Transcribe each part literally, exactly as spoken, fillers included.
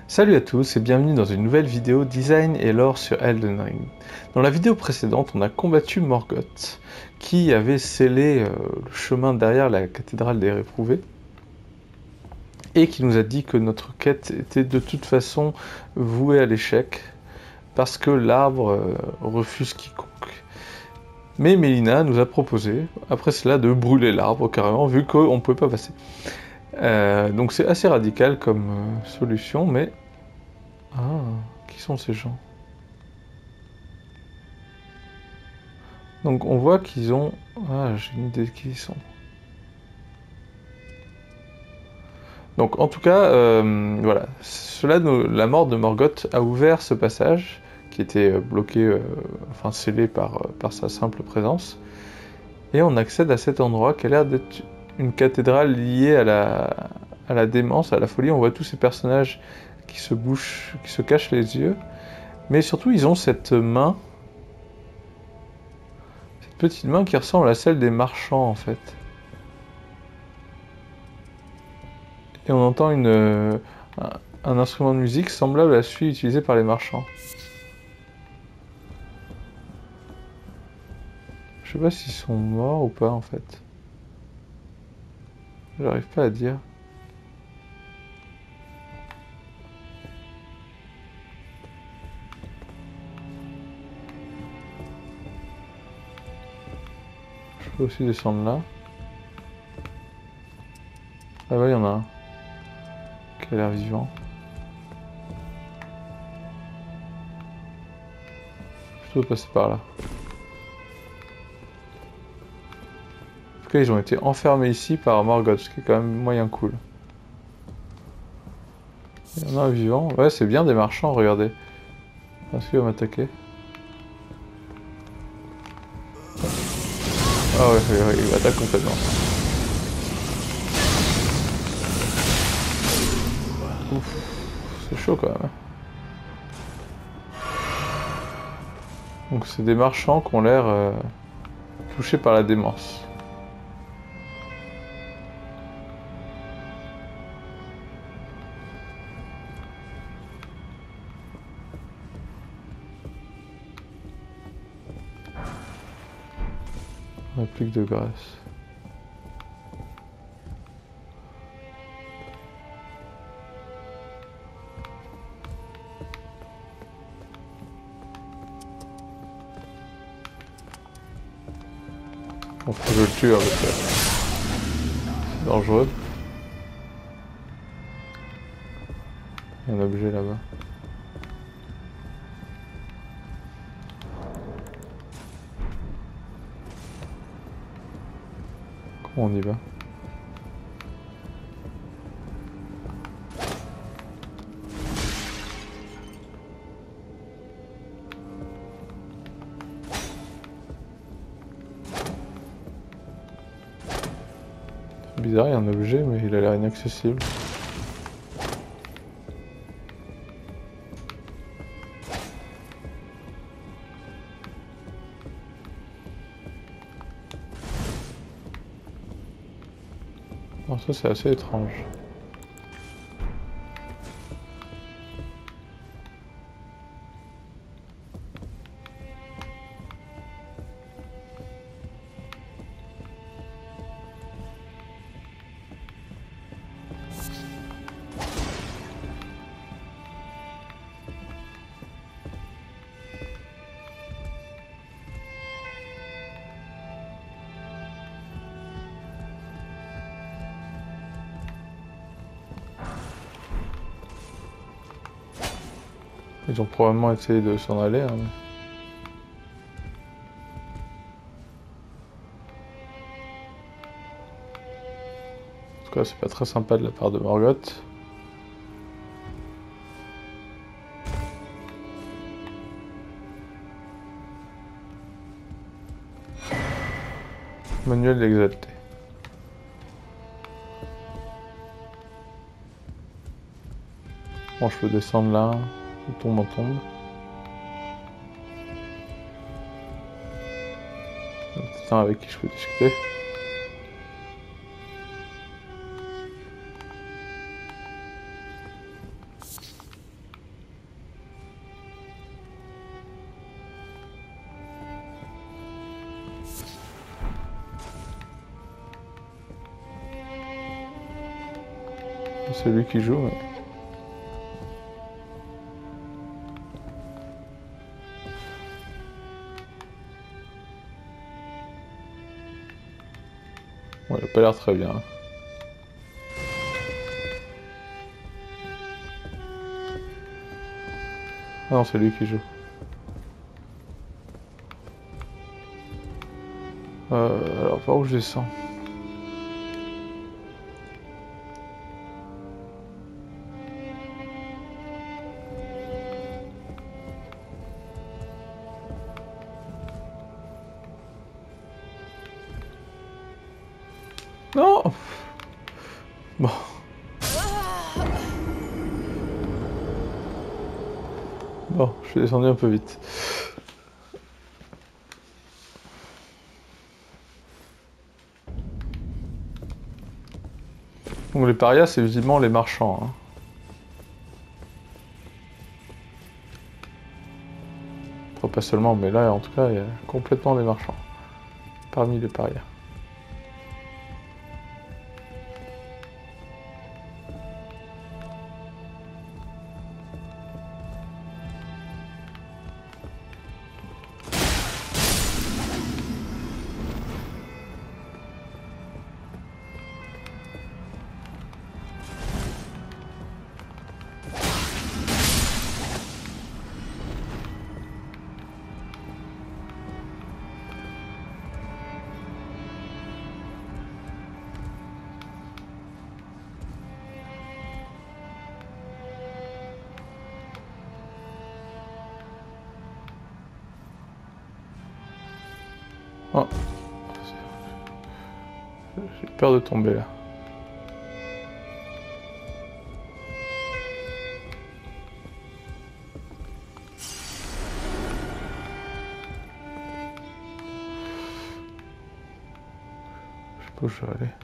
Salut à tous et bienvenue dans une nouvelle vidéo design et lore sur Elden Ring. Dans la vidéo précédente, on a combattu Morgoth, qui avait scellé euh, le chemin derrière la cathédrale des réprouvés, et qui nous a dit que notre quête était de toute façon vouée à l'échec, parce que l'arbre euh, refuse quiconque. Mais Mélina nous a proposé, après cela, de brûler l'arbre carrément, vu qu'on ne pouvait pas passer. Euh, donc c'est assez radical comme euh, solution, mais... Ah, qui sont ces gens? Donc on voit qu'ils ont... Ah, j'ai une idée de qui ils sont. Donc en tout cas, euh, voilà. Cela, nous- la mort de Morgoth a ouvert ce passage, qui était euh, bloqué, euh, enfin scellé par, euh, par sa simple présence. Et on accède à cet endroit qui a l'air d'être une cathédrale liée à la, à la démence, à la folie. On voit tous ces personnages qui se bouchent, qui se cachent les yeux. Mais surtout, ils ont cette main, cette petite main qui ressemble à celle des marchands en fait. Et on entend une, euh, un, un instrument de musique semblable à celui utilisé par les marchands. Je sais pas s'ils sont morts ou pas en fait. J'arrive pas à dire. Je peux aussi descendre là. Là-bas il y en a un qui a l'air vivant. Je dois passer par là. En tout cas ils ont été enfermés ici par Morgoth, ce qui est quand même moyen cool. Il y en a un vivant. Ouais, c'est bien des marchands, regardez. Est-ce qu'il va m'attaquer? Ah ouais, ouais, ouais, il m'attaque complètement. Ouf, c'est chaud quand même. Donc c'est des marchands qui ont l'air euh, touchés par la démence. Réplique de grâce. Bon, faut que je le tue avec ça. C'est dangereux. Il y a un objet là-bas. Comment on y va? C'est bizarre, il y a un objet, mais il a l'air inaccessible. Alors ça, c'est assez étrange. Ils ont probablement essayé de s'en aller. Hein, mais... En tout cas, c'est pas très sympa de la part de Morgoth. Manuel exalté. Bon, je peux descendre là. On tombe, on tombe. C'est un avec qui je peux discuter. c'est lui qui joue, mais... Bon, il a pas l'air très bien. Ah non, c'est lui qui joue. Euh, alors, par où je descends? Non! Bon. Bon, je suis descendu un peu vite. Donc les parias, c'est visiblement les marchands. Hein. Enfin, pas seulement, mais là, en tout cas, il y a complètement des marchands. Parmi les parias. Oh. J'ai peur de tomber là. Je sais pas où je vais aller.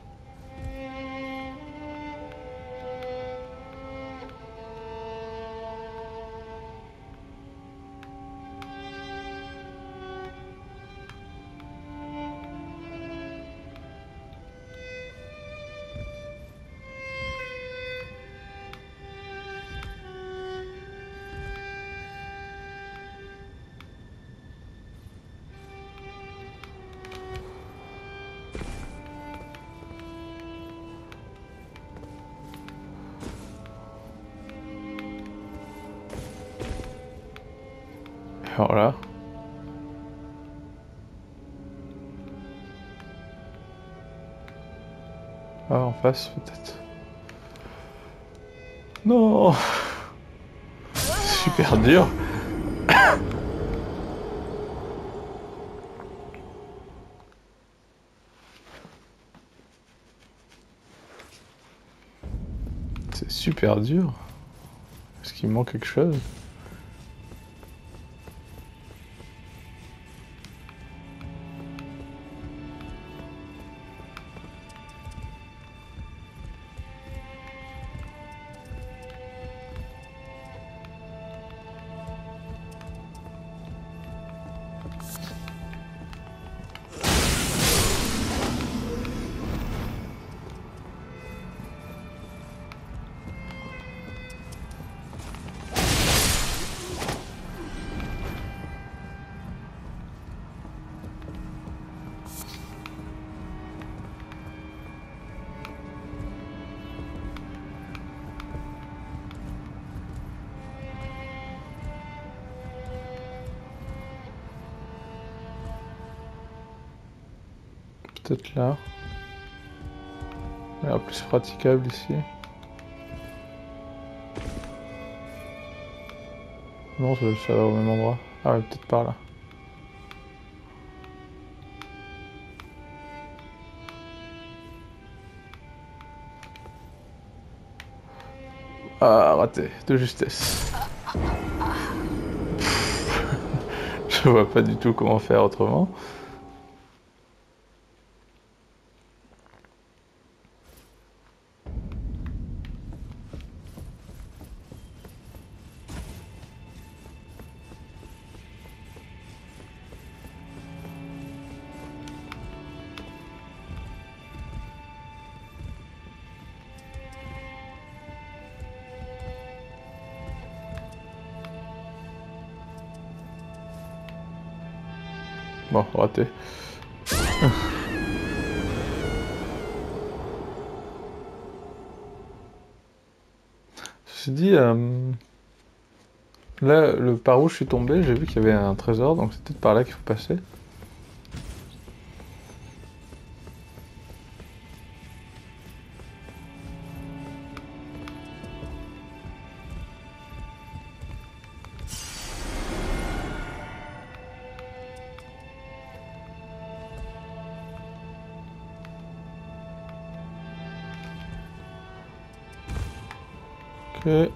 Alors là. Ah, en face, peut-être. Non! Super dur! C'est super dur. Est-ce qu'il me manque quelque chose? Peut-être là. Il a l'air plus praticable ici. Non, ça, ça va au même endroit. Ah ouais, peut-être par là. Ah, raté, de justesse. Je vois pas du tout comment faire autrement. Bon, raté. Ceci dit, euh, là, le par où je suis tombé, j'ai vu qu'il y avait un trésor, donc c'est peut-être par là qu'il faut passer. Ok.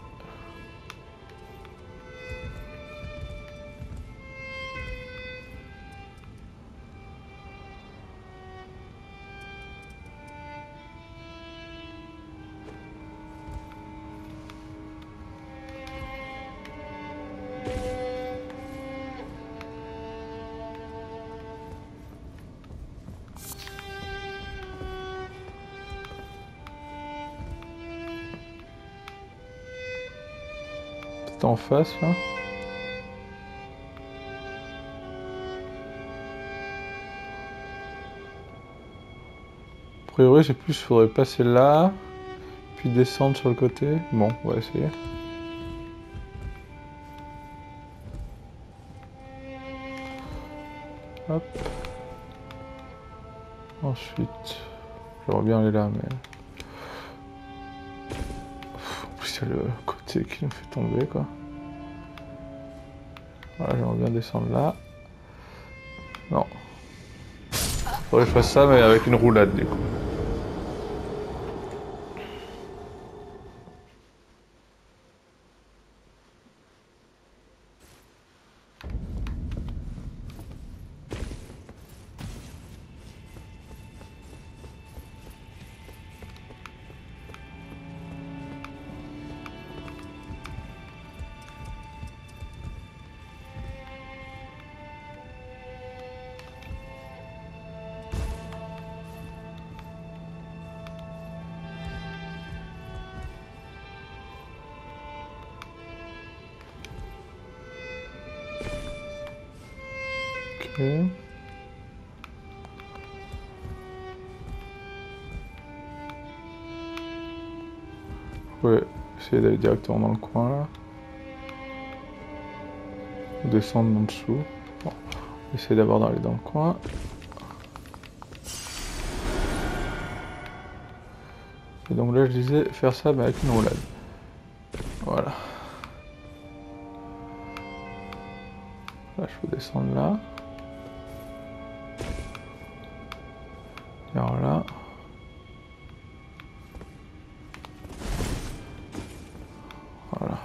C'est en face là. A priori, j'ai plus, faudrait passer là, puis descendre sur le côté. Bon, on va essayer. Hop. Ensuite, j'aimerais bien aller là, mais... En plus, il y a le côté qui nous fait tomber, quoi. Voilà, j'aimerais bien descendre là. Non. Faudrait que je fasse ça, mais avec une roulade, du coup. Ok. Ouais, essayer d'aller directement dans le coin là. Ou descendre en dessous. Bon, on va essayer d'abord d'aller dans le coin. Et donc là je disais faire ça mais avec une roulade. Voilà. Là je peux descendre là. Et alors là. Voilà.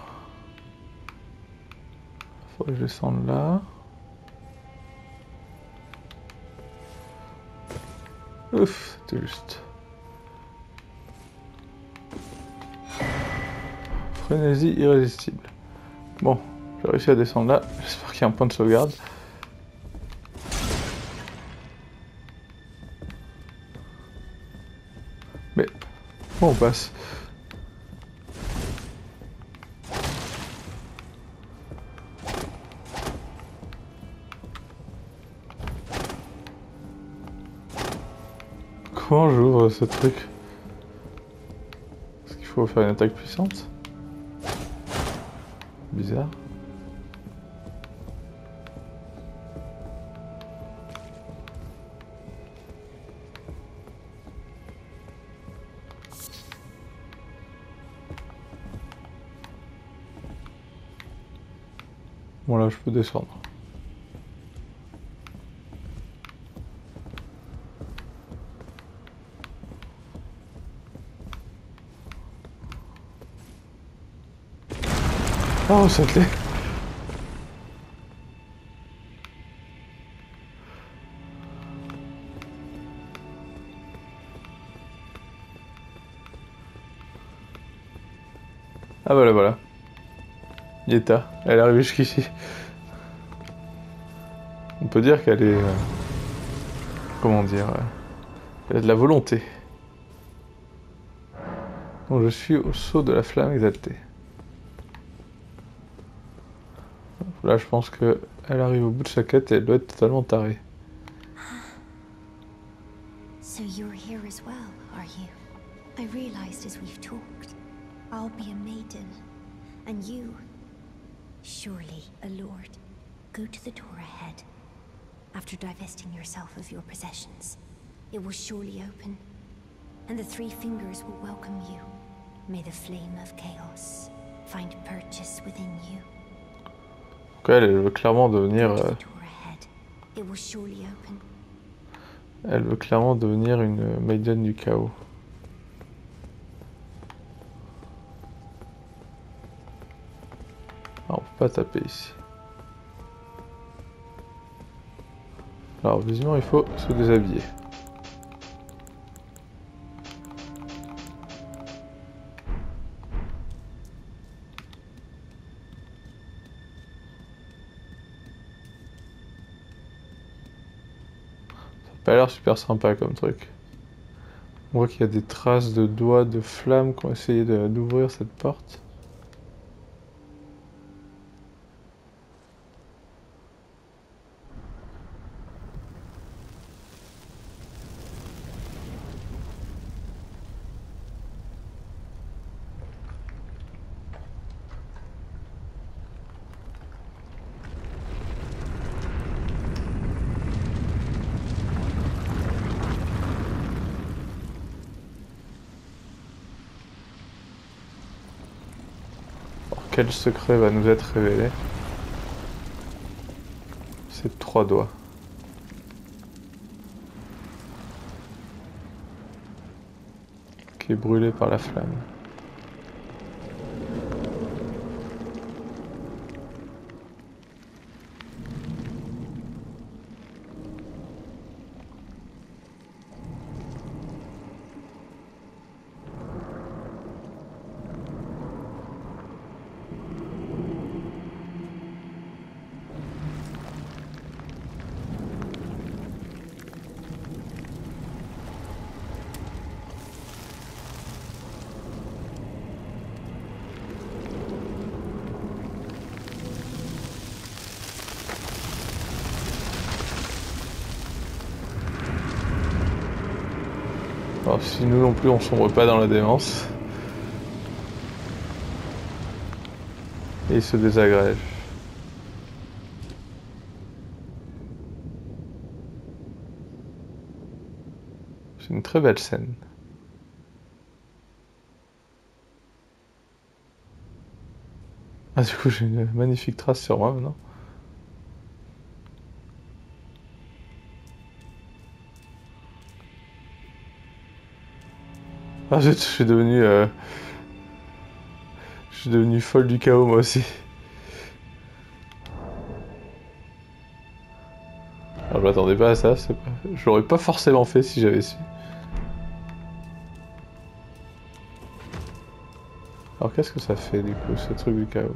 Faut que je descende là. Ouf, c'était juste. Frénésie irrésistible. Bon, j'ai réussi à descendre là. J'espère qu'il y a un point de sauvegarde. Mais, bon, on passe. Comment j'ouvre ce truc? Est-ce qu'il faut faire une attaque puissante? Bizarre. Bon là je peux descendre. Oh ça te l'est. Ah voilà voilà. Yeta, elle est arrivée jusqu'ici. On peut dire qu'elle est... Euh, comment dire... Euh, elle a de la volonté. Donc je suis au saut de la flamme exaltée. Là je pense qu'elle arrive au bout de sa quête et elle doit être totalement tarée. So you're here as well, are you? I realized as we've talked, I'll be a maiden, and you, surely a lord. Go to the door ahead. After divesting yourself of your possessions, it will surely open, and the Three Fingers will welcome you. May the flame of chaos find purchase within you. Donc elle, elle veut clairement devenir... Go to euh, the door ahead. It will surely open. Elle veut clairement devenir une maiden du chaos. Alors, on peut pas taper ici. Alors, visiblement, il faut se déshabiller. Ça a pas l'air super sympa comme truc. On voit qu'il y a des traces de doigts de flammes qui ont essayé de- d'ouvrir cette porte. Quel secret va nous être révélé? C'est trois doigts. Qui est brûlé par la flamme. Alors si nous non plus on sombre pas dans la démence. Et il se désagrège. C'est une très belle scène. Ah du coup j'ai une magnifique trace sur moi maintenant. Ah zut, je suis devenu... Euh... Je suis devenu folle du chaos moi aussi. Alors je m'attendais pas à ça, c'est pas... je l'aurais pas forcément fait si j'avais su. Alors qu'est-ce que ça fait du coup ce truc du chaos?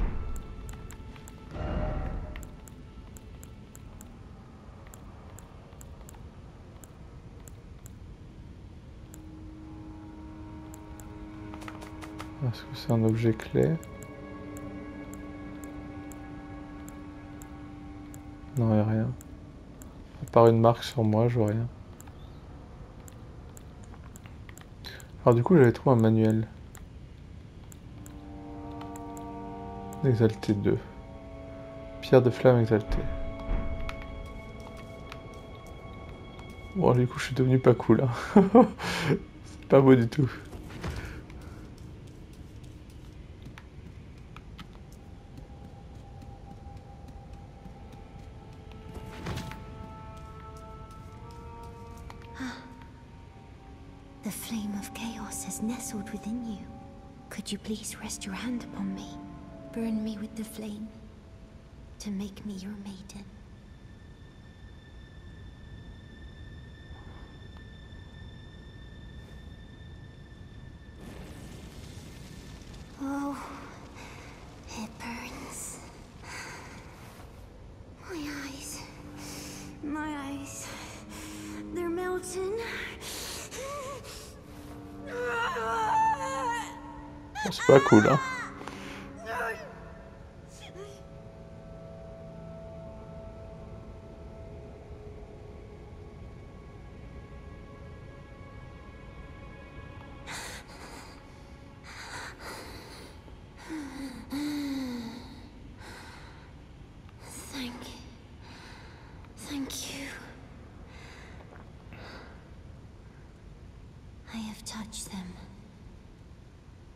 Est-ce que c'est un objet clé? Non, il n'y a rien. À part une marque sur moi, je vois rien. Alors du coup, j'avais trouvé un manuel. Exalté deux. Pierre de flamme exaltée. Bon, du coup, je suis devenu pas cool. Hein. C'est pas beau du tout. The flame of chaos has nestled within you. Could you please rest your hand upon me? Burn me with the flame to make me your maiden. Oh, it burns. My eyes. My eyes. They're melting. C'est pas cool, hein.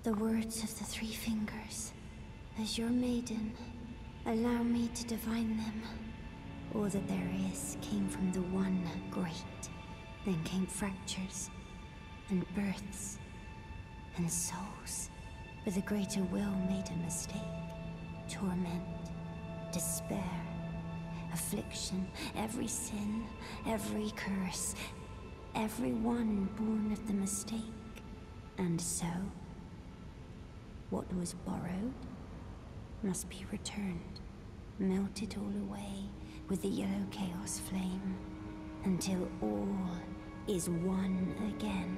The words of the Three Fingers. As your maiden, allow me to divine them. All that there is came from the one great. Then came fractures, and births, and souls. But the greater will made a mistake. Torment, despair, affliction, every sin, every curse, every one born of the mistake. And so, what was borrowed must be returned, melted all away with the yellow chaos flame, until all is one again.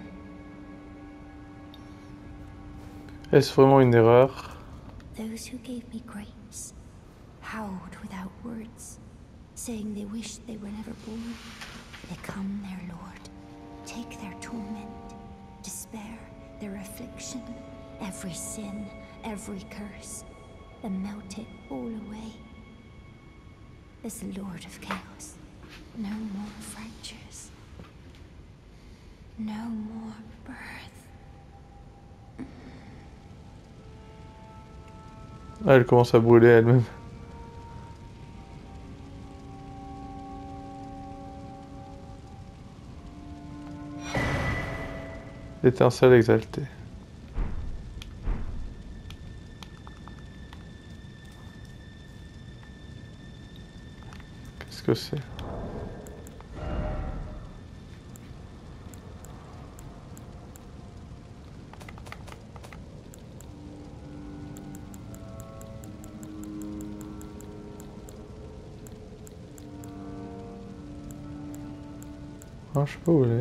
Est-ce vraiment une erreur? Those who gave me grace howled without words, saying they wished they were never born. Become their lord, take their torment, despair, their affliction, every sin, every curse, and melt it all away. As the Lord of Chaos, no more fractures, no more birth. Ah, elle commence à brûler elle-même. L'étincelle exaltée. Qu'est-ce que c'est? Ah, je sais pas où elle est.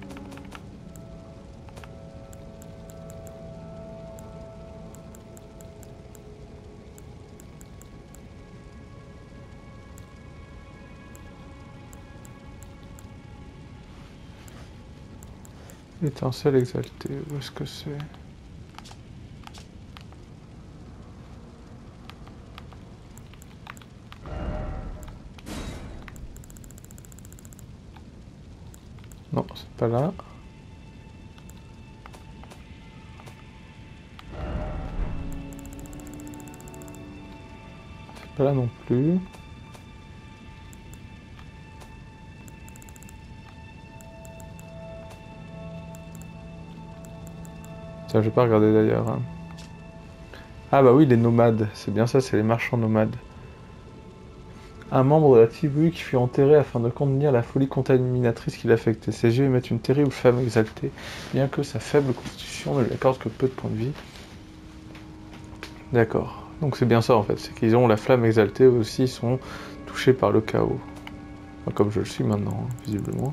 L'étincelle exaltée, où est-ce que c'est? Non, c'est pas là. C'est pas là non plus. Tiens, je vais pas regarder d'ailleurs. Hein. Ah bah oui, les nomades. C'est bien ça, c'est les marchands nomades. Un membre de la tribu qui fut enterré afin de contenir la folie contaminatrice qui l'affectait. Ses yeux émettent une terrible flamme exaltée, bien que sa faible constitution ne lui accorde que peu de points de vie. D'accord. Donc c'est bien ça en fait, c'est qu'ils ont la flamme exaltée, eux aussi ils sont touchés par le chaos. Enfin, comme je le suis maintenant, hein, visiblement.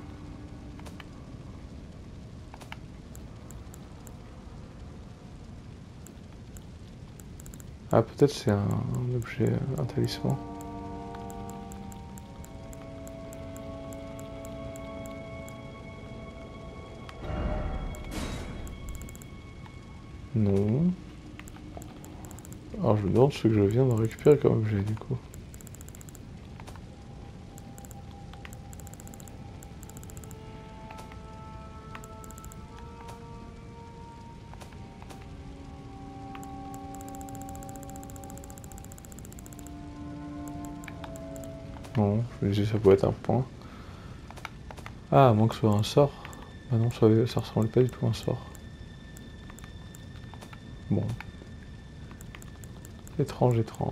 Ah peut-être c'est un, un objet, un talisman. Non. Alors je me demande ce que je viens de récupérer comme objet du coup. Non, je me dis ça pourrait être un point. Ah, à moins que ce soit un sort. Ah non, ça, ça ressemble pas du tout à un sort. Bon. Étrange, étrange.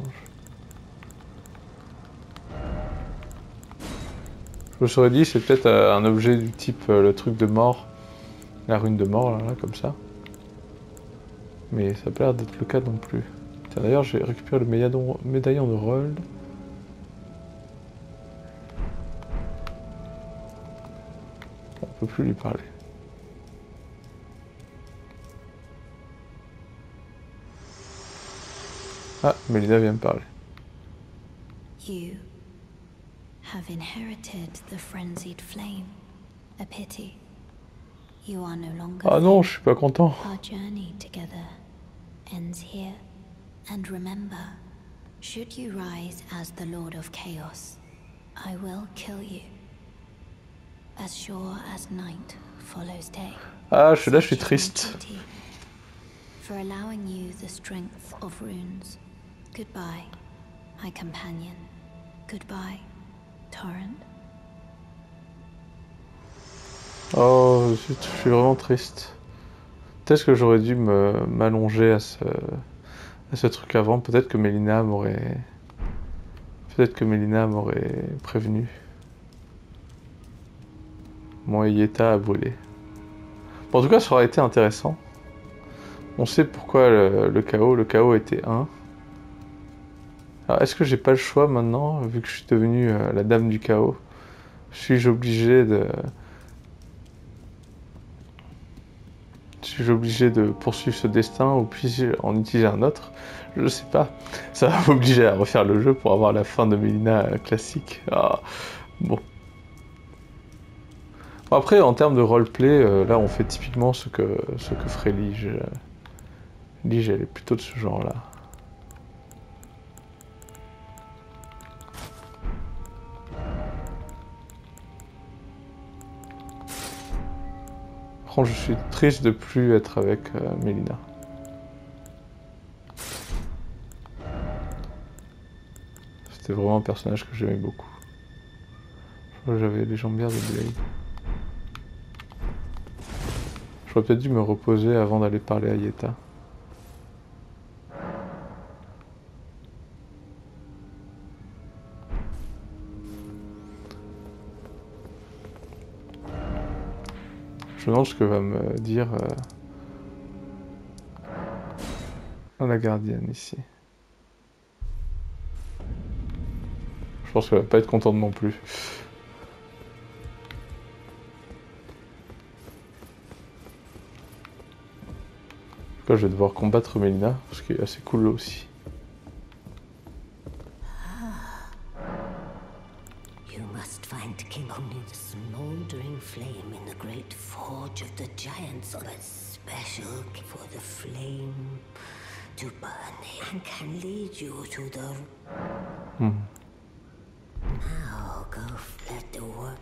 Je me serais dit, c'est peut-être euh, un objet du type euh, le truc de mort. La rune de mort, là, là comme ça. Mais ça n'a pas l'air d'être le cas non plus. D'ailleurs, j'ai récupéré le médaillon, médaillon de Rold. On peut plus lui parler. Ah, Mélina vient me parler. You have inherited the frenzied flame. A pity. You are no longer. Ah non, je suis pas content. Our journey together ends here. And remember, should you rise as the Lord of Chaos, I will kill you. As sure as night follows day. Ah, je suis là, je suis triste. for allowing you the strength of runes. Goodbye, my companion. Goodbye, Torrent. Oh, je suis vraiment triste. Peut-être que j'aurais dû me m'allonger à ce, à ce truc avant. Peut-être que Mélina m'aurait... Peut-être que Mélina m'aurait prévenu. Mon Yeta a brûlé. Bon, en tout cas, ça aurait été intéressant. On sait pourquoi le, le chaos. Le chaos était un. Alors, est-ce que j'ai pas le choix maintenant, vu que je suis devenue euh, la dame du chaos? Suis-je obligé de... Suis-je obligé de poursuivre ce destin ou puis-je en utiliser un autre? Je sais pas. Ça va m'obliger à refaire le jeu pour avoir la fin de Mélina euh, classique. Ah, bon. Bon. Après, en termes de roleplay, euh, là, on fait typiquement ce que, ce que ferait Lige. Lige, elle est plutôt de ce genre-là. Par contre, je suis triste de plus être avec euh, Mélina. C'était vraiment un personnage que j'aimais beaucoup. Je crois que j'avais les jambières de Blade. J'aurais peut-être dû me reposer avant d'aller parler à Yeta. Je me demande ce que va me dire euh, la gardienne ici. Je pense qu'elle va pas être contente non plus. En tout cas, je vais devoir combattre Mélina, parce qu'elle est assez cool aussi. You must find King only the smoldering flame in the great forge of the giants, but special for the flame to burn and can lead you to the... Hmm. Now go let the work.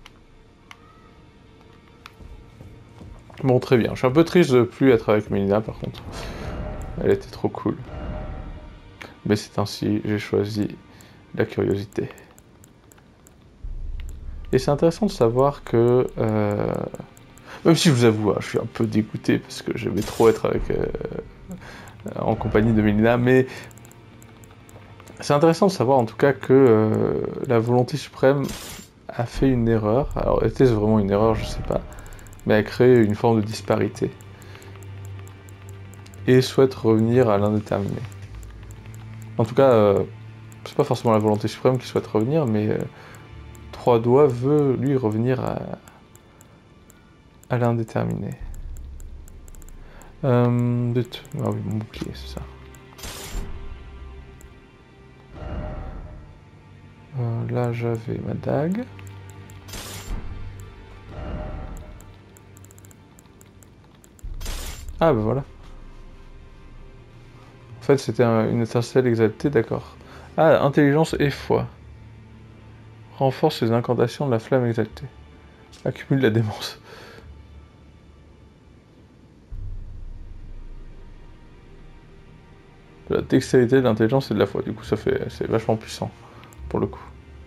Bon, très bien. Je suis un peu triste de plus être avec Mélina, par contre. Elle était trop cool. Mais c'est ainsi, j'ai choisi la curiosité. Et c'est intéressant de savoir que... Euh... Même si je vous avoue, hein, je suis un peu dégoûté parce que j'aimais trop être avec, euh, en compagnie de Mélina, mais c'est intéressant de savoir en tout cas que euh, la volonté suprême a fait une erreur. Alors était-ce vraiment une erreur, je sais pas, mais a créé une forme de disparité et souhaite revenir à l'indéterminé. En tout cas, euh, c'est pas forcément la volonté suprême qui souhaite revenir, mais euh, Trois Doigts veut lui revenir à, à l'indéterminé. Euh, de ah oui, mon bouclier, c'est ça. Euh, là, j'avais ma dague. Ah, bah voilà. En fait, c'était un, une étincelle exaltée, d'accord. Ah, intelligence et foi. Renforce les incantations de la flamme exaltée. Accumule la démence. De la dextérité, de l'intelligence et de la foi. Du coup, ça fait, c'est vachement puissant, pour le coup.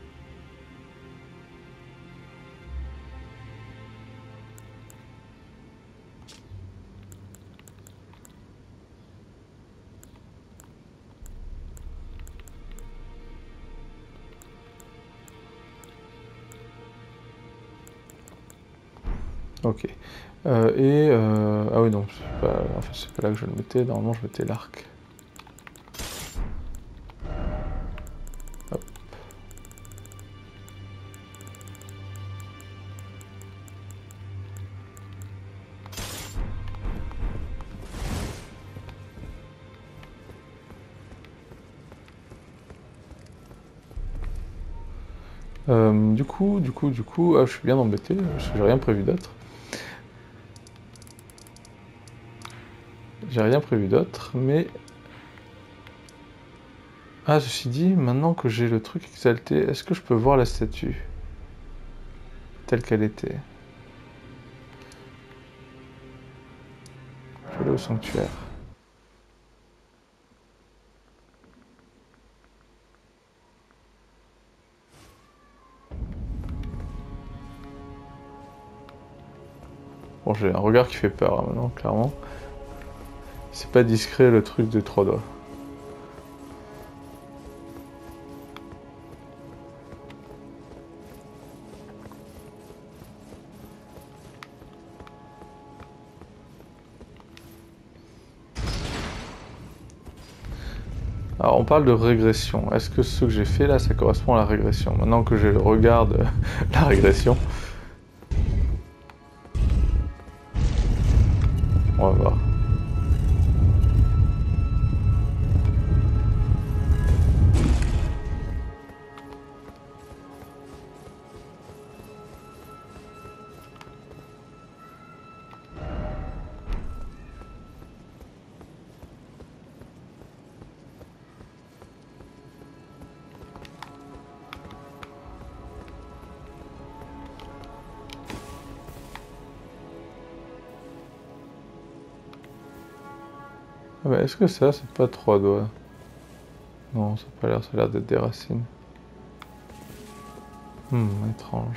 Ok. Euh, et... Euh... Ah oui, non, c'est pas... En fait, c'est pas là que je le mettais. Normalement, je mettais l'arc. Hop. Euh, du coup, du coup, du coup... Ah, je suis bien embêté, parce que j'ai rien prévu d'autre. J'ai rien prévu d'autre, mais... Ah, ceci dit, maintenant que j'ai le truc exalté, est-ce que je peux voir la statue telle qu'elle était? Je vais aller au sanctuaire. Bon, j'ai un regard qui fait peur hein, maintenant, clairement. C'est pas discret le truc de trois doigts. Alors on parle de régression. Est-ce que ce que j'ai fait là, ça correspond à la régression? Maintenant que je regarde la régression. On va voir. Ah bah, est-ce que ça, c'est pas trois doigts? Non, ça a pas l'air, ça a l'air d'être des racines. Hmm, étrange.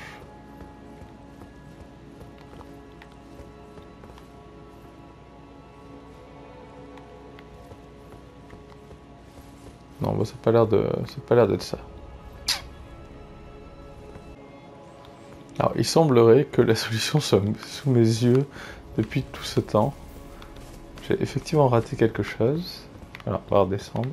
Non, bah ça a pas l'air de, ça a pas l'air d'être ça. Alors, il semblerait que la solution soit sous mes yeux depuis tout ce temps. J'ai effectivement raté quelque chose. Alors, on va redescendre.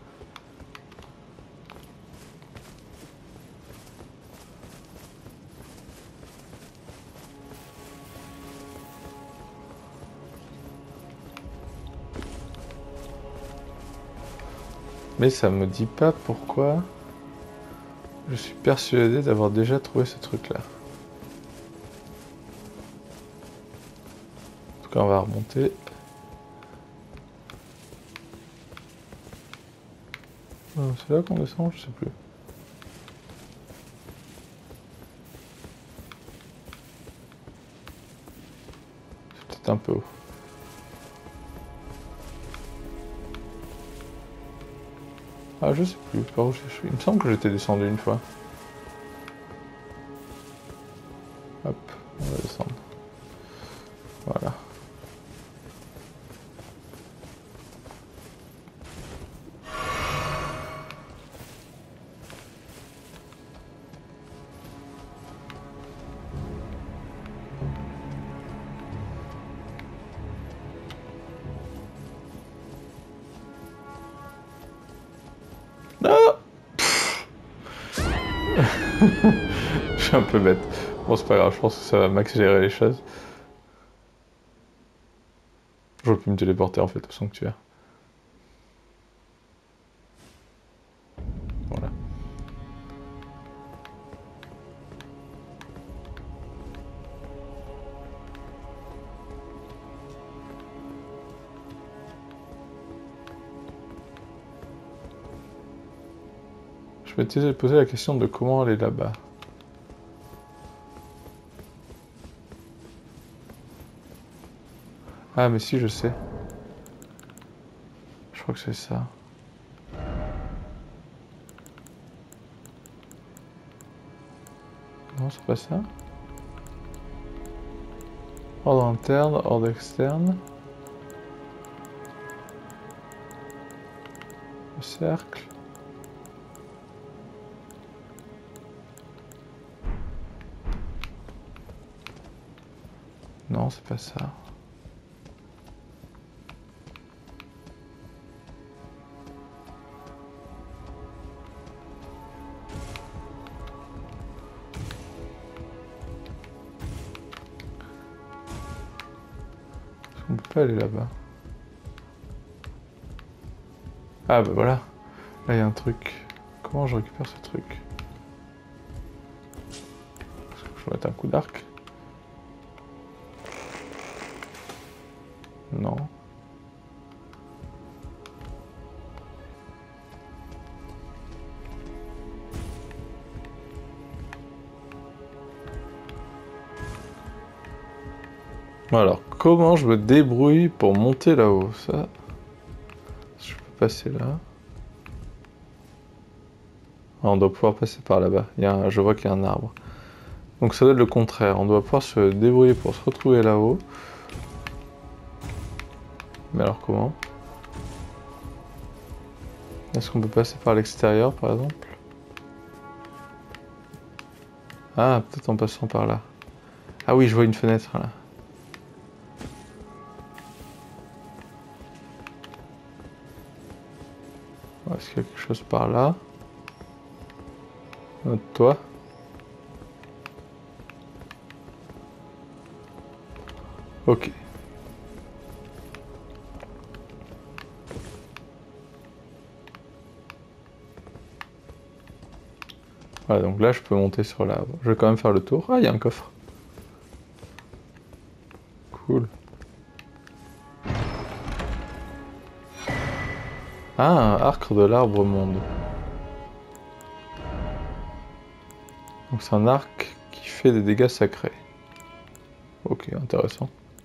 Mais ça me dit pas pourquoi je suis persuadé d'avoir déjà trouvé ce truc-là. En tout cas, on va remonter. C'est là qu'on descend, je sais plus. C'est peut-être un peu haut. Ah, je sais plus par où je suis. Il me semble que j'étais descendu une fois. Hop, on va descendre. Voilà. Ah je suis un peu bête. Bon, c'est pas grave, je pense que ça va m'accélérer les choses. J'aurais pu me téléporter en fait au sanctuaire. Voilà. Je m'étais posé la question de comment aller là-bas. Ah mais si, je sais. Je crois que c'est ça. Non, c'est pas ça. Ordre interne, ordre externe. Le cercle. Non, c'est pas ça. On peut pas aller là-bas. Ah bah voilà. Là il y a un truc. Comment je récupère ce truc? Est-ce que je vais mettre un coup d'arc? Non. Alors, comment je me débrouille pour monter là-haut? Ça, je peux passer là. Ah, on doit pouvoir passer par là-bas. Il y a un... Je vois qu'il y a un arbre. Donc ça doit être le contraire, on doit pouvoir se débrouiller pour se retrouver là-haut. Mais alors comment? Est-ce qu'on peut passer par l'extérieur par exemple? Ah, peut-être en passant par là. Ah oui, je vois une fenêtre là. Est-ce qu'il y a quelque chose par là? Notre toit. Ok. Voilà, donc là je peux monter sur l'arbre. Je vais quand même faire le tour. Ah, il y a un coffre. Cool. Ah, un arc de l'arbre monde. Donc c'est un arc qui fait des dégâts sacrés. Ok, intéressant.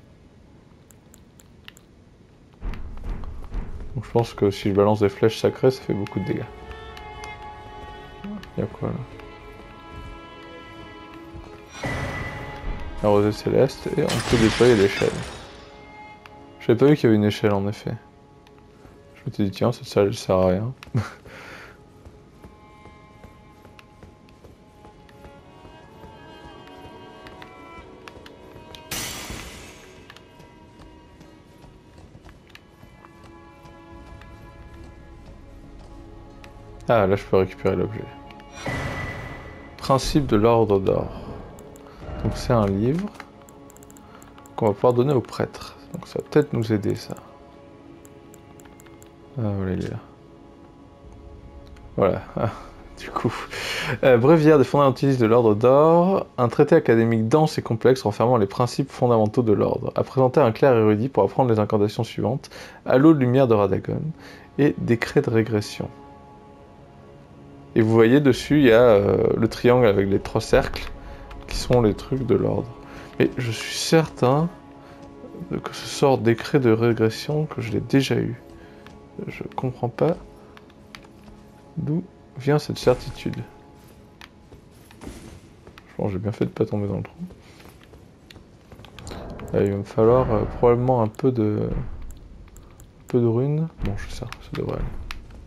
Donc je pense que si je balance des flèches sacrées, ça fait beaucoup de dégâts. Il y a quoi là? La rosée céleste, et on peut déployer l'échelle. J'avais pas vu qu'il y avait une échelle en effet. Je me suis dit tiens, cette salle sert à rien. Ah, là je peux récupérer l'objet. Principe de l'ordre d'or. Donc c'est un livre qu'on va pouvoir donner au prêtre. Donc ça va peut-être nous aider ça. Ah voilà, il est là. Voilà. Ah, du coup. Euh, Bréviaire des fondamentalistes de l'ordre d'or. Un traité académique dense et complexe renfermant les principes fondamentaux de l'ordre. A présenté un clerc érudit pour apprendre les incantations suivantes. Halo de lumière de Radagon. Et décret de régression. Et vous voyez dessus, il y a euh, le triangle avec les trois cercles qui sont les trucs de l'ordre. Mais je suis certain que ce sort décret de régression que je l'ai déjà eu. Je comprends pas d'où vient cette certitude. Je pense que j'ai bien fait de pas tomber dans le trou. Là, il va me falloir euh, probablement un peu de un peu de runes. Bon, je sais ça, ça devrait aller.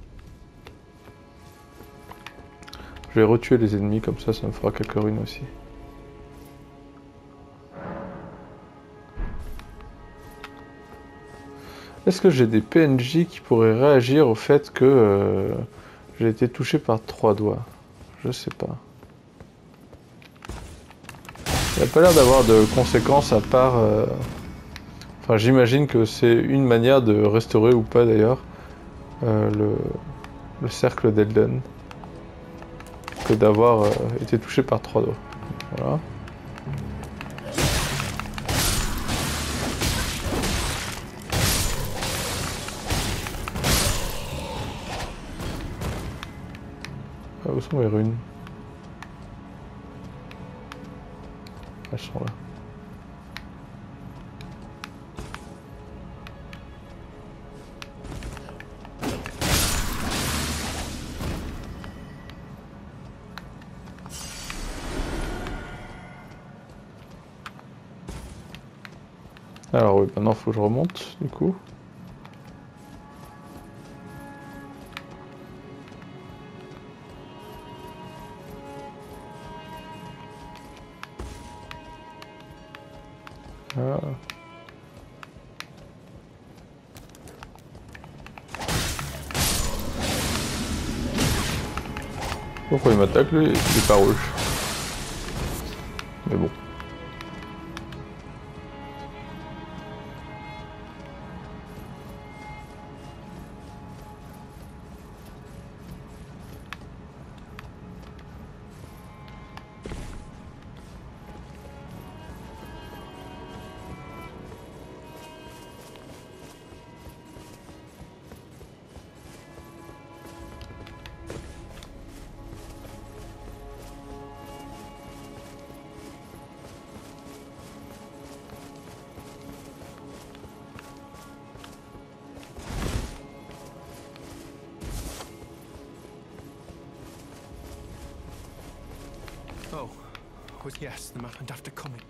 Je vais retuer les ennemis comme ça, ça me fera quelques runes aussi. Est-ce que j'ai des P N J qui pourraient réagir au fait que euh, j'ai été touché par trois doigts? Je sais pas. Il n'y a pas l'air d'avoir de conséquences à part... Euh... Enfin, j'imagine que c'est une manière de restaurer ou pas d'ailleurs euh, le... le cercle d'Elden. Que d'avoir euh, été touché par trois doigts. Voilà. Ah, où sont les runes? Elles sont là. Alors oui, maintenant il faut que je remonte du coup. Ah. Pourquoi il m'attaque lui? Il est pas rouge. Mais bon. Oh, was yes, the Matland after coming.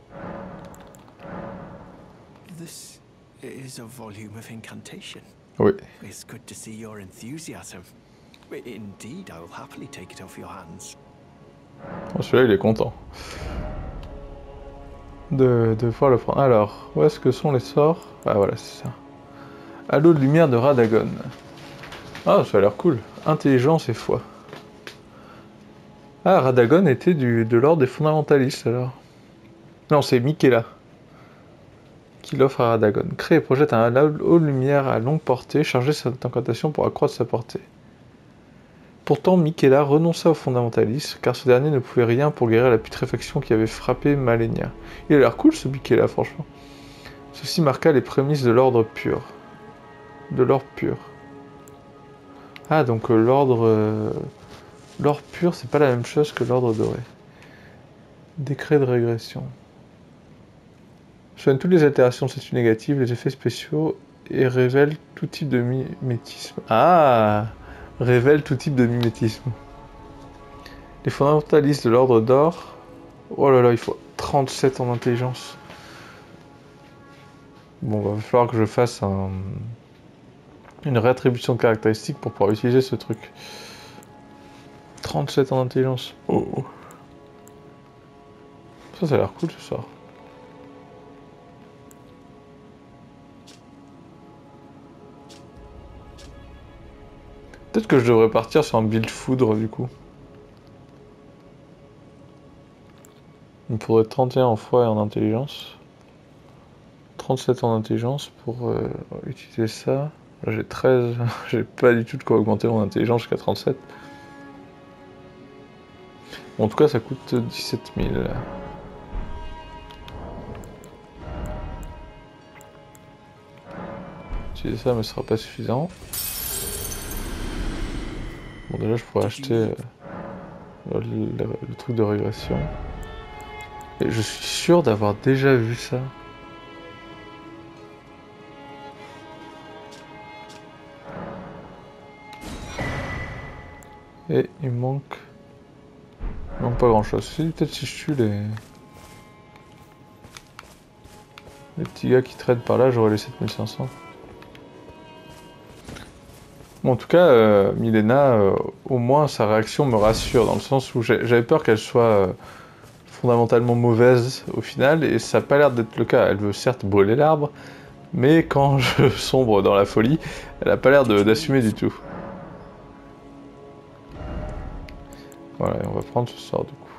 This is a volume of incantation. Oui. It's good to see your enthusiasm. Indeed, I will happily take it off your hands. Oh, celui-là, il est content de, de pouvoir le prendre. Alors, où est-ce que sont les sorts? Ah voilà, c'est ça. Halo de lumière de Radagon. Ah, ça a l'air cool. Intelligence et foi. Ah, Radagon était du, de l'ordre des fondamentalistes alors. Non, c'est Miquella qui l'offre à Radagon. Crée et projette un halo de lumière à longue portée, chargé cette incantation pour accroître sa portée. Pourtant, Miquella renonça aux fondamentalistes, car ce dernier ne pouvait rien pour guérir la putréfaction qui avait frappé Malenia. Il a l'air cool ce Miquella, franchement. Ceci marqua les prémices de l'ordre pur. De l'ordre pur. Ah, donc euh, l'ordre... Euh, l'ordre pur, c'est pas la même chose que l'ordre doré. Décret de régression. Soigne toutes les altérations de statut négatives, les effets spéciaux, et révèle tout type de mimétisme. Ah, révèle tout type de mimétisme. Les fondamentalistes de l'ordre d'or... Oh là là, il faut trente-sept en intelligence. Bon, il va falloir que je fasse un... une réattribution de caractéristiques pour pouvoir utiliser ce truc. trente-sept en intelligence. Oh. Ça, ça a l'air cool ce soir. Peut-être que je devrais partir sur un build foudre du coup. Il me faudrait trente et un en foi et en intelligence. trente-sept en intelligence pour euh, utiliser ça. Là j'ai treize, j'ai pas du tout de quoi augmenter mon intelligence jusqu'à trente-sept. Bon, en tout cas ça coûte dix-sept mille. Utiliser ça mais ce sera pas suffisant. Bon déjà je pourrais acheter euh, le, le, le truc de régression. Et je suis sûr d'avoir déjà vu ça. Et il me manque... Il manque pas grand chose. Peut-être si je tue les... Les petits gars qui traînent par là, j'aurai les sept mille cinq cents. Bon, en tout cas, euh, Milena, euh, au moins sa réaction me rassure, dans le sens où j'avais peur qu'elle soit euh, fondamentalement mauvaise au final, et ça n'a pas l'air d'être le cas. Elle veut certes brûler l'arbre, mais quand je sombre dans la folie, elle n'a pas l'air d'assumer du tout. Voilà, on va prendre ce sort du coup.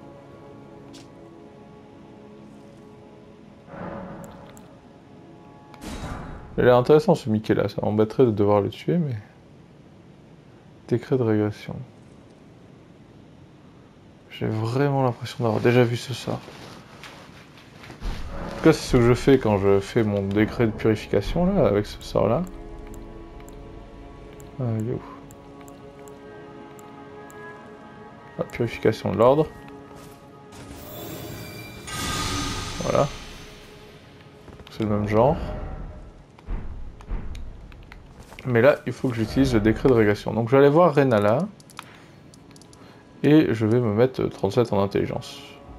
Il a l'air intéressant ce Mickey là, ça m'embêterait de devoir le tuer, mais... Décret de régression. J'ai vraiment l'impression d'avoir déjà vu ce sort. En tout cas, c'est ce que je fais quand je fais mon décret de purification là, avec ce sort là. Ah, il est où? La purification de l'ordre. Voilà. C'est le même genre. Mais là, il faut que j'utilise le décret de régression. Donc je vais aller voir Renala. Et je vais me mettre trente-sept en intelligence.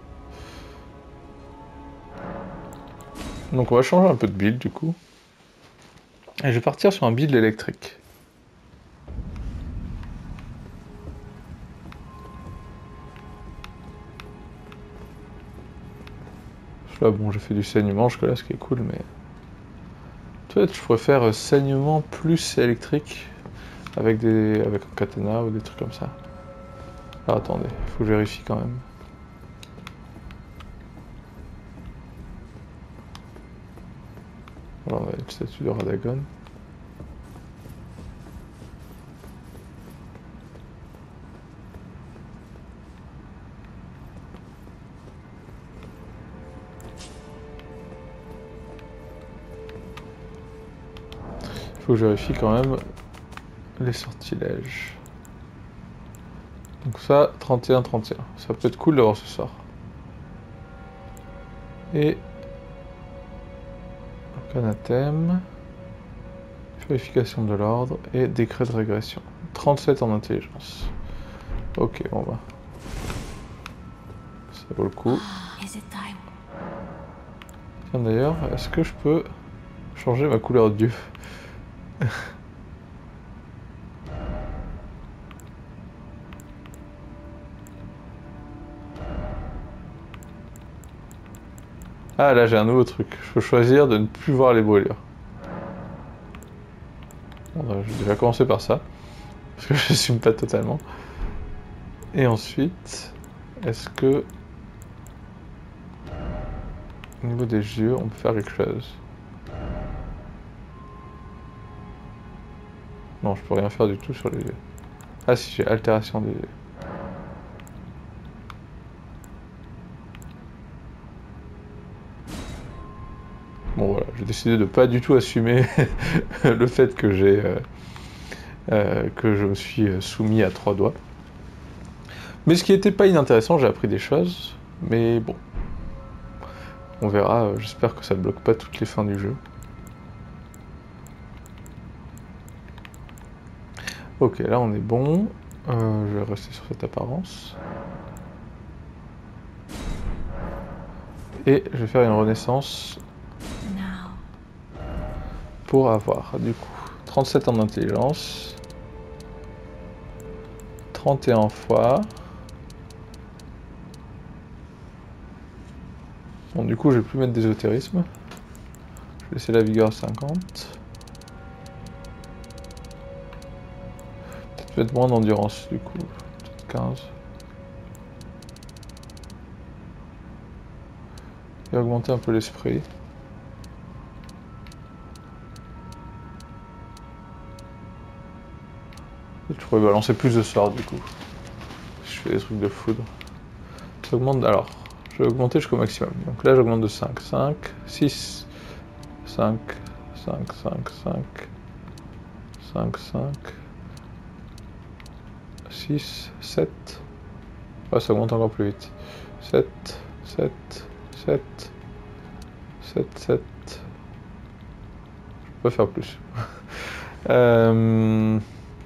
Donc on va changer un peu de build du coup. Et je vais partir sur un build électrique. Là bon, j'ai fait du saignement jusque là, ce qui est cool, mais... Peut-être je préfère saignement plus électrique avec des avec un katana ou des trucs comme ça. Alors attendez, il faut que je vérifie quand même. Alors on va une statue de Radagon. Faut que je vérifie quand même les sortilèges. Donc ça, trente et un trente et un. Ça peut être cool d'avoir ce sort. Et... Anathème. Purification de l'ordre et décret de régression. trente-sept en intelligence. Ok, on va. Ça vaut le coup. Is it time? Tiens d'ailleurs, est-ce que je peux changer ma couleur d'yeux? Ah là j'ai un nouveau truc, je peux choisir de ne plus voir les brûlures. Bon, bah, je vais déjà commencer par ça, parce que je n'assume pas totalement. Et ensuite, est-ce que au niveau des yeux, on peut faire quelque chose? Non, je peux rien faire du tout sur les yeux. Ah si, j'ai altération des yeux. Bon voilà, j'ai décidé de pas du tout assumer le fait que j'ai euh, euh, que je me suis soumis à trois doigts. Mais ce qui était pas inintéressant, j'ai appris des choses, mais bon. On verra, euh, j'espère que ça ne bloque pas toutes les fins du jeu. Ok, là on est bon. Euh, je vais rester sur cette apparence. Et je vais faire une renaissance pour avoir du coup trente-sept en intelligence, trente et un fois. Bon, du coup, je vais plus mettre d'ésotérisme. Je vais laisser la vigueur à cinquante. Peut-être mettre moins d'endurance du coup, peut-être quinze. Et augmenter un peu l'esprit. Je pourrais balancer plus de sorts du coup. Si je fais des trucs de foudre. Ça augmente. Alors, je vais augmenter jusqu'au maximum. Donc là, j'augmente de cinq. cinq, six, cinq, cinq, cinq, cinq, cinq, cinq, six, sept. Ouais, ça augmente encore plus vite. sept, sept, sept, sept, sept. Je peux pas faire plus. euh...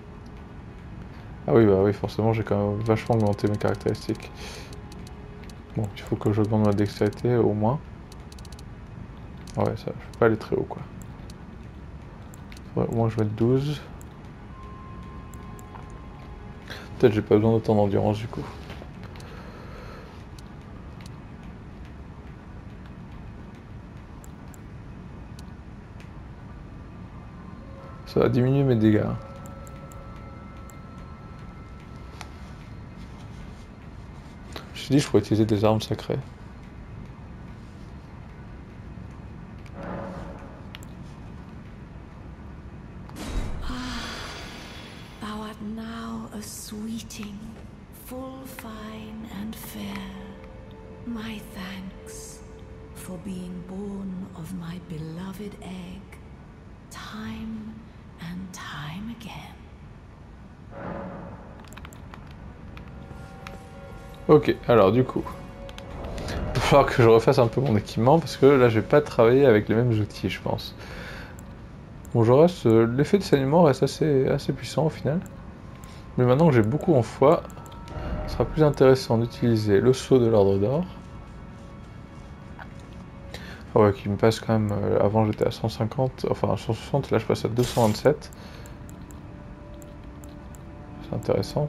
Ah oui, bah oui, forcément, j'ai quand même vachement augmenté mes caractéristiques. Bon, il faut que j'augmente ma dextérité au moins. Ouais, ça, je peux pas aller très haut, quoi. Faudrait au moins que je mette douze. Peut-être j'ai pas besoin d'autant d'endurance, du coup. Ça va diminuer mes dégâts. Je me suis dit, je pourrais utiliser des armes sacrées. Thou art now a sweeting, full fine and fair. My thanks for being born of my beloved egg, time and time again. Ok, alors du coup, il va falloir que je refasse un peu mon équipement parce que là je vais pas travailler avec les mêmes outils, je pense. Bon, je reste, euh, l'effet de saignement reste assez, assez puissant au final. Mais maintenant que j'ai beaucoup en foi, ce sera plus intéressant d'utiliser le sceau de l'ordre d'or. Ah ouais, qui me passe quand même, euh, avant j'étais à cent cinquante, enfin à cent soixante, là je passe à deux cent vingt-sept. C'est intéressant.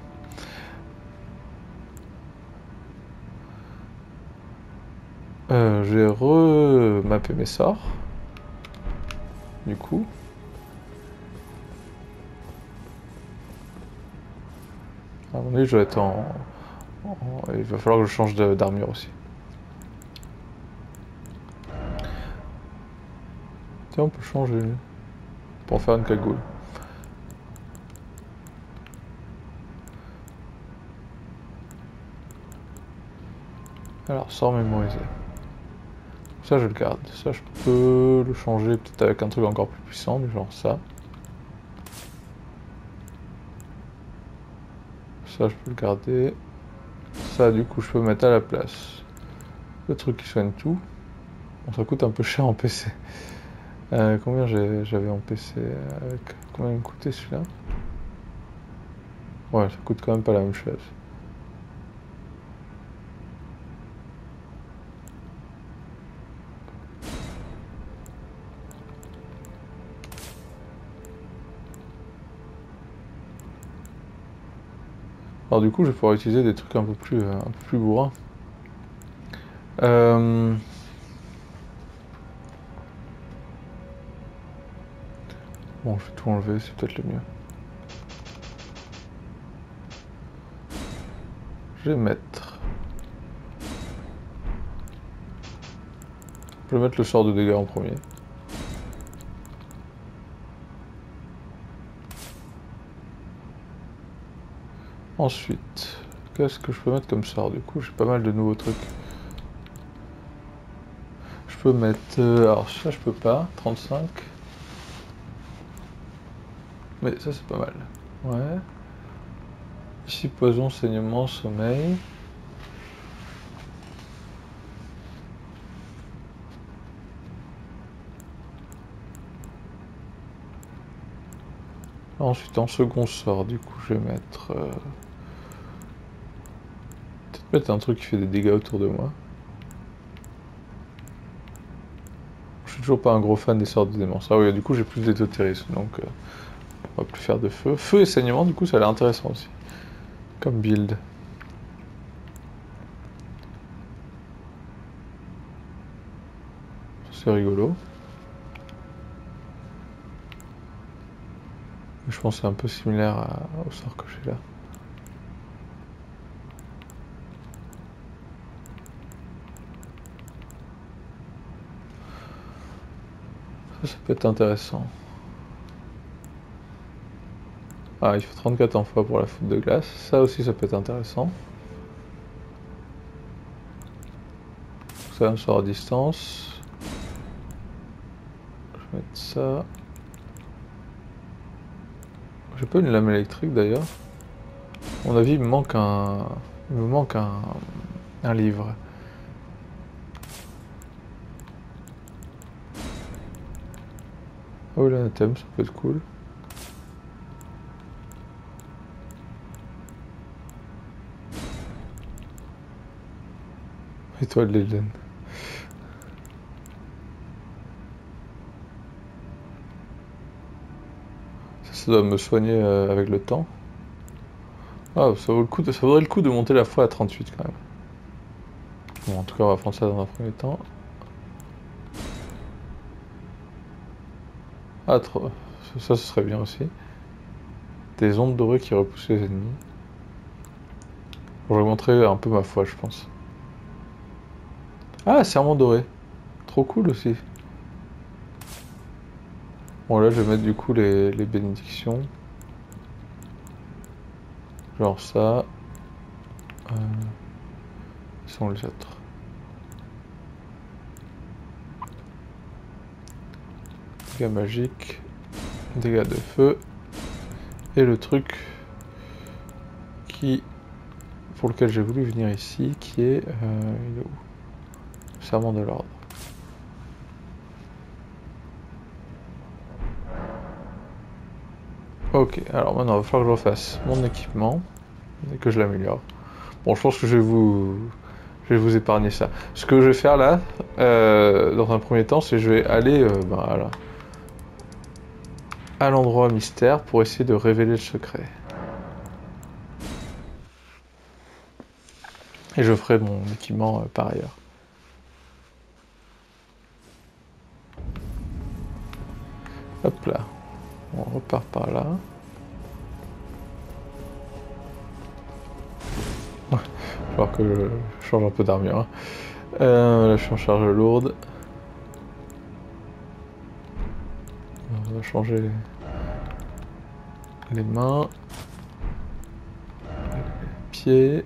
Euh, je vais remapper mes sorts. Du coup. À mon avis, je vais être en... en... Il va falloir que je change d'armure aussi. Tiens, on peut changer pour en faire une cagoule. Alors, sort mémorisé. Ça, je le garde. Ça, je peux le changer peut-être avec un truc encore plus puissant, du genre ça. Ça, je peux le garder. Ça, du coup, je peux mettre à la place le truc qui soigne tout. Bon, ça coûte un peu cher en P C. Euh, combien j'avais en P C avec... Combien il me coûtait celui-là? Ouais, ça coûte quand même pas la même chose. Alors du coup, je vais pouvoir utiliser des trucs un peu plus, euh, un peu plus bourrins. Euh... Bon, je vais tout enlever, c'est peut-être le mieux. Je vais mettre... Je vais mettre le sort de dégâts en premier. Ensuite, qu'est-ce que je peux mettre comme sort? Du coup, j'ai pas mal de nouveaux trucs. Je peux mettre... Euh, alors ça, je peux pas. trente-cinq. Mais ça, c'est pas mal. Ouais. Ici, poison, saignement, sommeil. Ensuite, en second sort, du coup, je vais mettre... Euh... Peut-être mettre un truc qui fait des dégâts autour de moi. Je suis toujours pas un gros fan des sorts de démence. Ah oui, du coup, j'ai plus d'ésotérisme, donc... Euh... On va plus faire de feu. Feu et saignement, du coup, ça a l'air intéressant aussi. Comme build. C'est rigolo. Je pense que c'est un peu similaire à... au sort que j'ai là. Ça, ça peut être intéressant. Ah, il faut trente-quatre en fois pour la foudre de glace. Ça aussi, ça peut être intéressant. Ça, un sort à distance. Je vais mettre ça. J'ai pas une lame électrique d'ailleurs. À mon avis, il me manque un... Il me manque un... un livre. Oh, l'anathème, ça peut être cool. Étoile de l'Eden. Ça, ça doit me soigner euh, avec le temps. Ah, ça vaut le coup de, ça vaudrait le coup de monter la foi à trente-huit quand même. Bon, en tout cas, on va prendre ça dans un premier temps. Ah, trop. Ça, ce serait bien aussi. Des ondes dorées qui repoussent les ennemis. Bon, je vais montrer un peu ma foi, je pense. Ah, serment doré. Trop cool aussi. Bon, là, je vais mettre du coup les, les bénédictions. Genre ça. Euh... Ils sont les autres. Dégâts magiques. Dégâts de feu. Et le truc qui... pour lequel j'ai voulu venir ici, qui est... Euh, il est où? Serment de l'ordre. Ok, alors maintenant il va falloir que je refasse mon équipement et que je l'améliore. Bon, je pense que je vais vous, je vais vous épargner ça. Ce que je vais faire là, euh, dans un premier temps, c'est que je vais aller euh, ben, voilà, à l'endroit mystère pour essayer de révéler le secret. Et je ferai mon équipement euh, par ailleurs. Hop là, on repart par là. Il va falloir que je change un peu d'armure. Hein. Euh, là je suis en charge lourde. On va changer les mains, les pieds.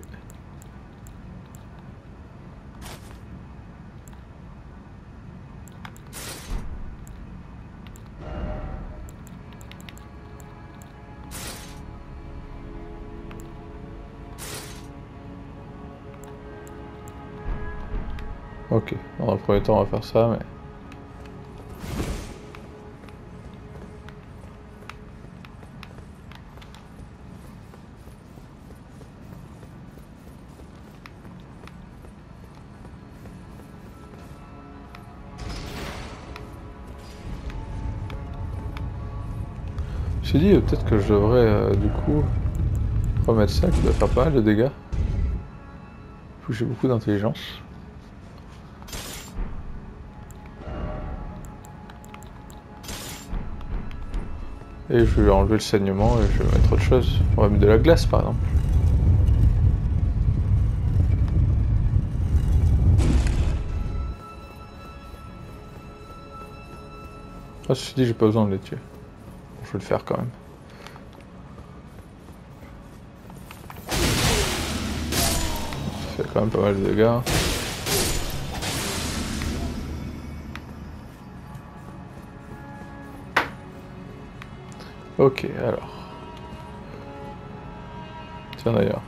Ok, dans le premier temps on va faire ça, mais... J'ai dit euh, peut-être que je devrais euh, du coup On va mettre ça qui doit faire pas mal de dégâts. Faut que j'ai beaucoup d'intelligence. Et je vais enlever le saignement et je vais mettre autre chose. On va mettre de la glace par exemple. Ah, ceci dit, j'ai pas besoin de les tuer. Je vais le faire quand même. Ça fait quand même pas mal de dégâts. Ok, alors. Tiens d'ailleurs.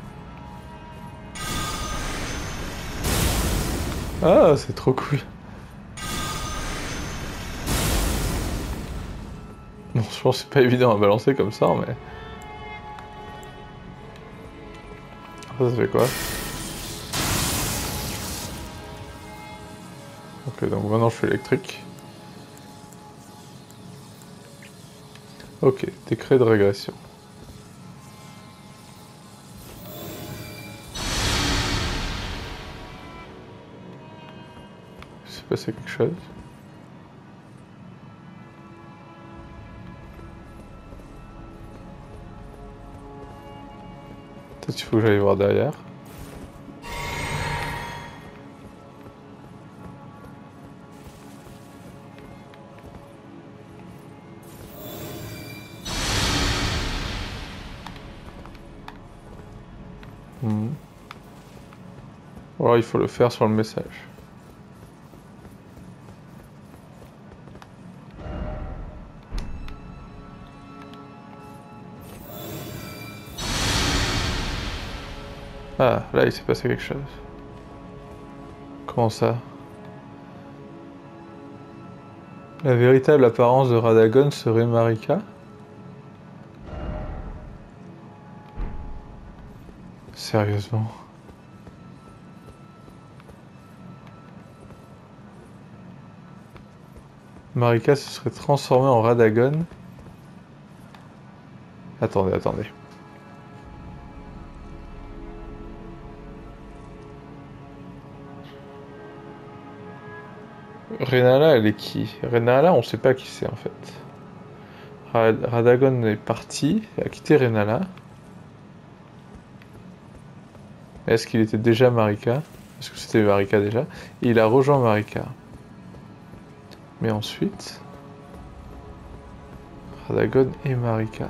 Ah, c'est trop cool. Bon, je pense que c'est pas évident à balancer comme ça, mais... Ça, ça fait quoi? Ok, donc maintenant je suis électrique. Ok, décret de régression. Il s'est passé quelque chose. Peut-être qu'il faut que j'aille voir derrière. Hmm. Ou alors il faut le faire sur le message. Ah, là il s'est passé quelque chose. Comment ça? La véritable apparence de Radagon serait Marika? Sérieusement? Marika se serait transformée en Radagon? Attendez, attendez. Renala, elle est qui? Renala, on sait pas qui c'est en fait. Rad Radagon est parti, il a quitté Renala. Est-ce qu'il était déjà Marika? Est-ce que c'était Marika déjà? Et il a rejoint Marika. Mais ensuite... Radagon et Marika.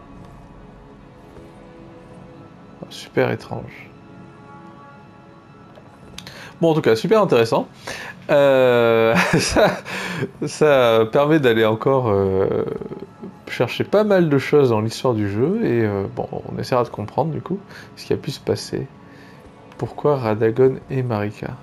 Oh, super étrange. Bon, en tout cas, super intéressant. Euh, ça, ça permet d'aller encore euh, chercher pas mal de choses dans l'histoire du jeu. Et euh, bon, on essaiera de comprendre du coup ce qui a pu se passer. Pourquoi Radagon et Marika?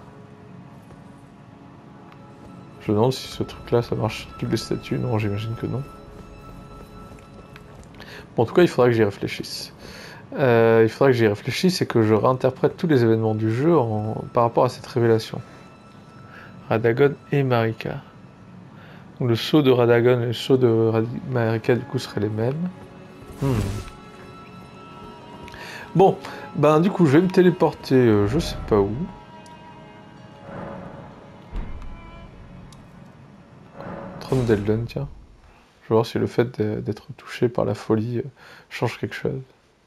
Je me demande si ce truc-là, ça marche sur toutes les statues. Non, j'imagine que non. Bon, en tout cas, il faudra que j'y réfléchisse. Euh, il faudra que j'y réfléchisse et que je réinterprète tous les événements du jeu en... par rapport à cette révélation. Radagon et Marika. Donc, le saut de Radagon et le saut de Rad... Marika, du coup, seraient les mêmes. Hmm. Bon, ben du coup, je vais me téléporter, euh, je sais pas où. Trône d'Elden, tiens. Je vais voir si le fait d'être touché par la folie euh, change quelque chose.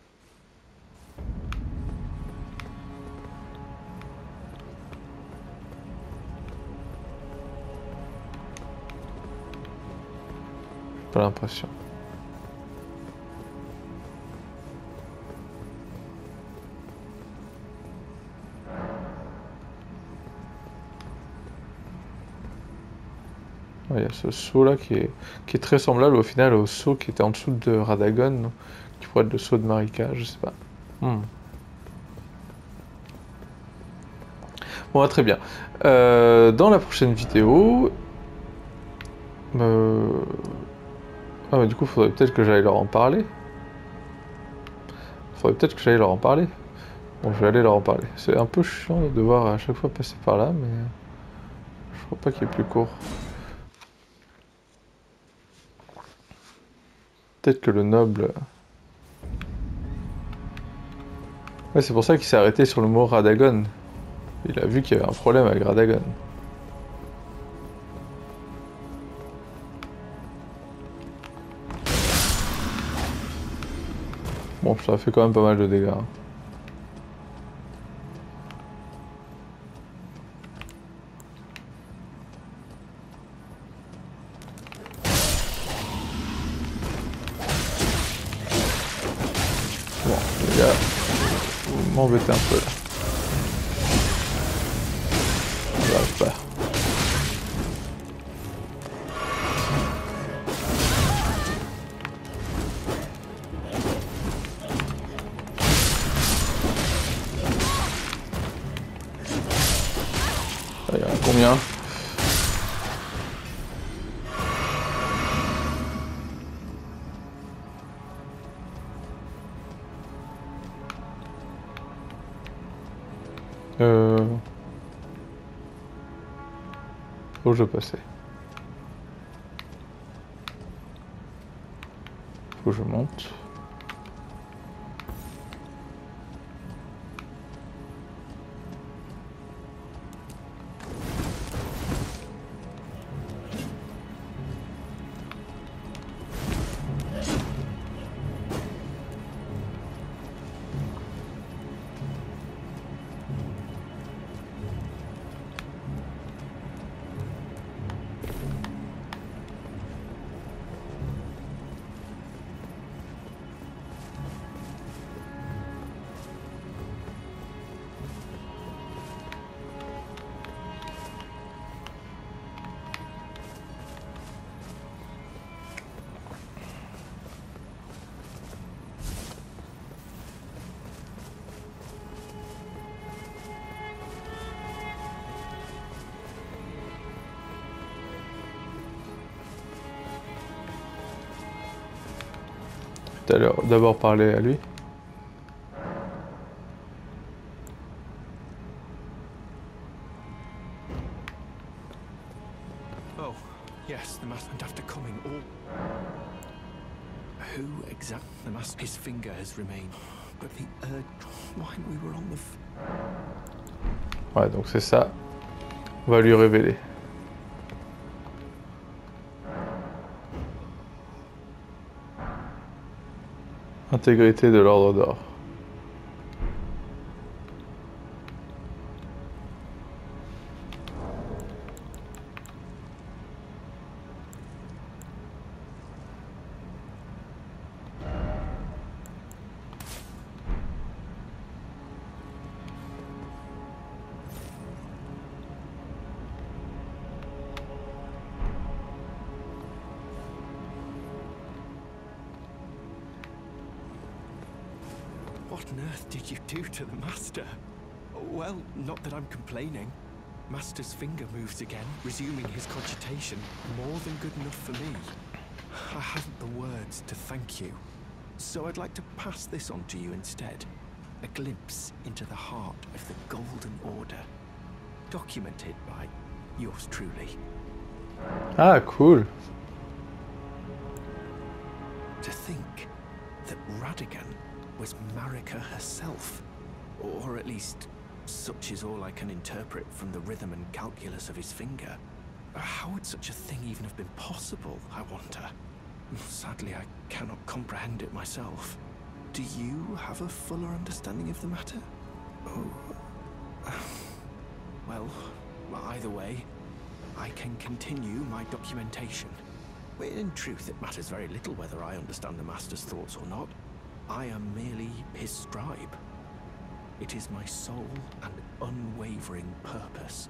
J'ai pas l'impression. Il y a ce saut là qui est, qui est très semblable au final au saut qui était en dessous de Radagon, qui pourrait être le saut de Marika, je sais pas. Hmm. Bon, très bien. Euh, dans la prochaine vidéo... Euh... Ah, mais du coup, il faudrait peut-être que j'aille leur en parler. Il faudrait peut-être que j'aille leur en parler. Bon, je vais aller leur en parler. C'est un peu chiant de devoir à chaque fois passer par là, mais... Je crois pas qu'il y ait plus court. Peut-être que le noble... Ouais, c'est pour ça qu'il s'est arrêté sur le mot Radagon. Il a vu qu'il y avait un problème avec Radagon. Bon, ça a fait quand même pas mal de dégâts. Hein. Bon, les gars, vous m'embêtez un peu là. Ça va pas. Il y en a combien? Euh... Faut que je passe. Faut que je monte. D'abord parler à lui. Oh, yes, the master. And after coming, all who exactly the master? His finger has remained, but the urge. Why we were on the. F ouais, donc c'est ça. On va lui révéler. Intégrité de l'ordre d'or. What on earth did you do to the master? Well, not that I'm complaining. Master's finger moves again, resuming his cogitation. More than good enough for me. I haven't the words to thank you. So I'd like to pass this on to you instead. A glimpse into the heart of the Golden Order. Documented by yours truly. Ah, cool. To think that Radagon was Marika herself. Or at least, such is all I can interpret from the rhythm and calculus of his finger. How would such a thing even have been possible, I wonder? Sadly, I cannot comprehend it myself. Do you have a fuller understanding of the matter? Oh. Well, either way, I can continue my documentation. In truth, it matters very little whether I understand the Master's thoughts or not. I am merely his scribe. It is my sole and unwavering purpose.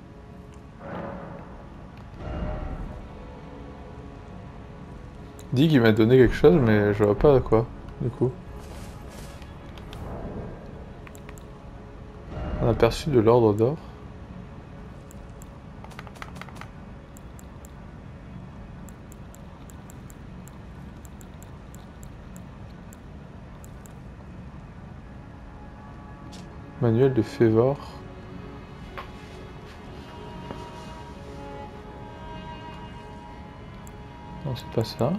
Dit qu'il m'a donné quelque chose, mais je vois pas quoi, du coup. Un aperçu de l'ordre d'or. Manuel de Févor. Non, c'est pas ça.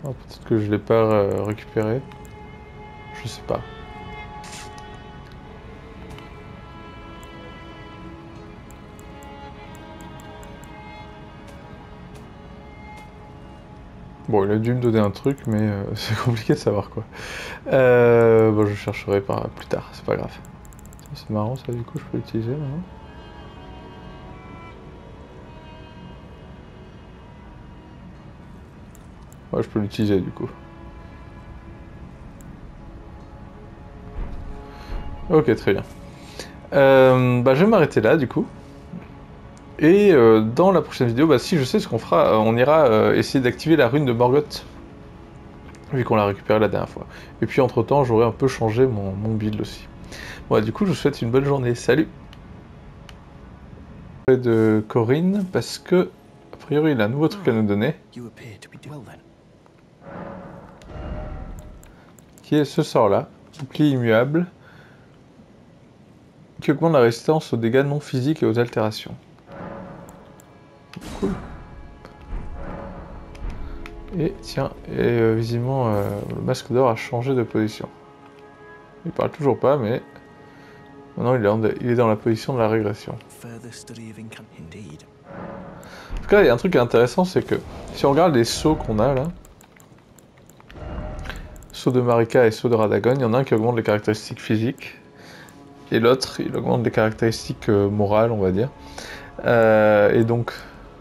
Ah, peut-être que je l'ai pas euh, récupéré. Je sais pas. Bon, il a dû me donner un truc, mais euh, c'est compliqué de savoir quoi. Euh, bon, je chercherai par, plus tard, c'est pas grave. C'est marrant ça, du coup, je peux l'utiliser maintenant. Ouais, je peux l'utiliser du coup. Ok, très bien. Euh, bah, je vais m'arrêter là du coup. Et euh, dans la prochaine vidéo, bah, si je sais ce qu'on fera, euh, on ira euh, essayer d'activer la rune de Morgoth. Vu qu'on l'a récupérée la dernière fois. Et puis entre temps, j'aurai un peu changé mon, mon build aussi. Bon, du coup, je vous souhaite une bonne journée. Salut! De Corinne, parce que, a priori, il a un nouveau truc à nous donner. Qui est ce sort-là. Bouclier immuable. Qui augmente la résistance aux dégâts non physiques et aux altérations. Cool. Et tiens, et euh, visiblement, euh, le masque d'or a changé de position. Il parle toujours pas, mais maintenant il est, en, il est dans la position de la régression. En tout cas, il y a un truc intéressant, c'est que si on regarde les sauts qu'on a là, saut de Marika et saut de Radagon, il y en a un qui augmente les caractéristiques physiques, et l'autre, il augmente les caractéristiques euh, morales, on va dire. Euh, et donc,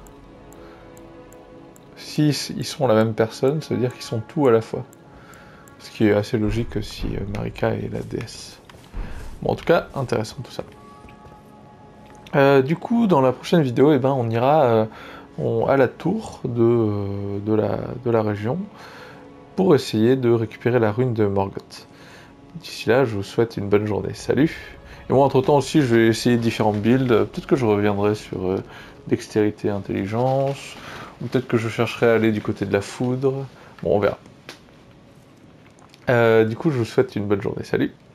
si ils sont la même personne, ça veut dire qu'ils sont tout à la fois. Ce qui est assez logique si euh, Marika est la déesse. Bon, en tout cas, intéressant tout ça. Euh, du coup, dans la prochaine vidéo, eh ben, on ira euh, on, à la tour de, euh, de, la, de la région pour essayer de récupérer la rune de Morgoth. D'ici là, je vous souhaite une bonne journée. Salut! Et moi, entre temps aussi, je vais essayer différents builds. Peut-être que je reviendrai sur euh, dextérité, intelligence, ou peut-être que je chercherai à aller du côté de la foudre. Bon, on verra. Euh, du coup, je vous souhaite une bonne journée. Salut!